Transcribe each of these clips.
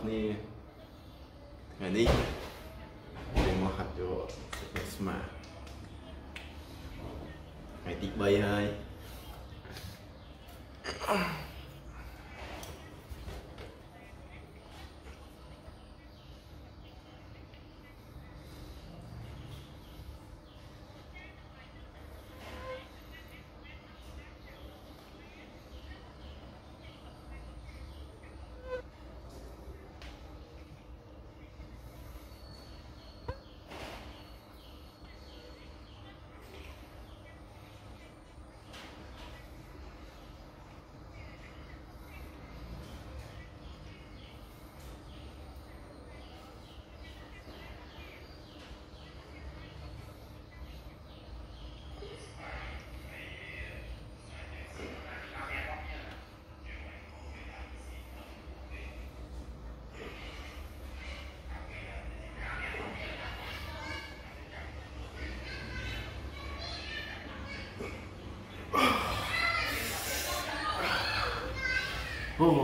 นี่ไงนี่เป็นมหัดโยสมาไงติดใบให้โอ้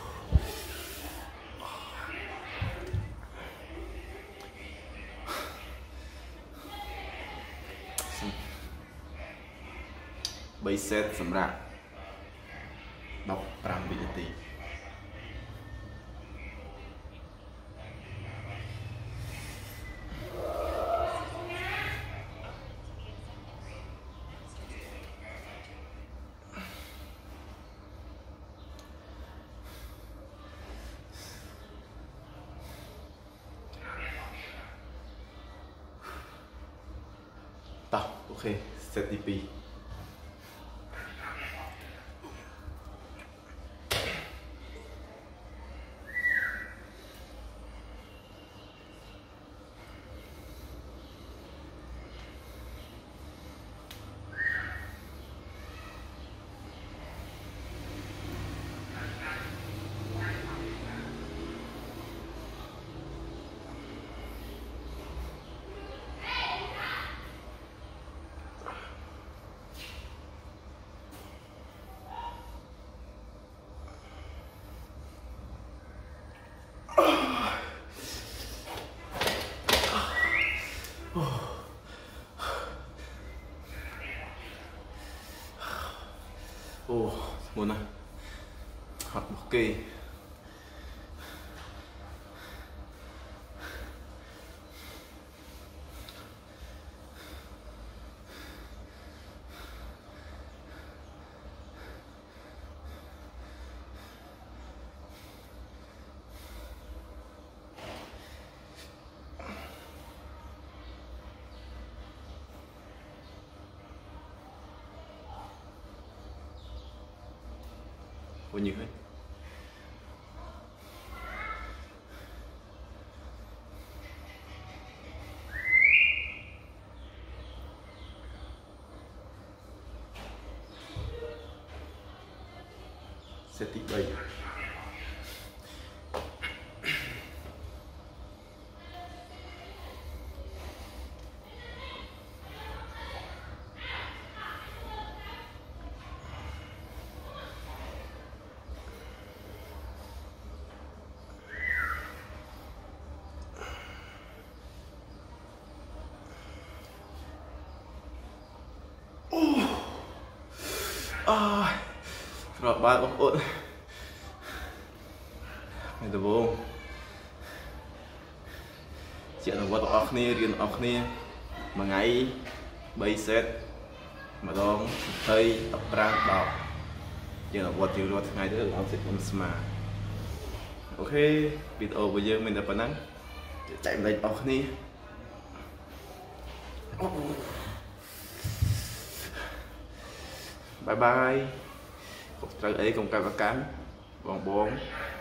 ใบเซตสำหรับดอกปรามวิธีต่อโอเคเซตที่ปีโอ้หมดนะหักโอเคbao nhiêu hết sẽ tích đầy rồi ba bóng ổn này là vô chuyện là vật ọc nia riêng ọc nia mà ngày bay set mà đón tây tập ra đọc chuyện là vật nhiều rồi ngày thứ làm sẽ không mà ok video bây giờ mình đã phần nắng chạy lên ọc nia bye bye. Trời ấy cùng cài và cán vòng 4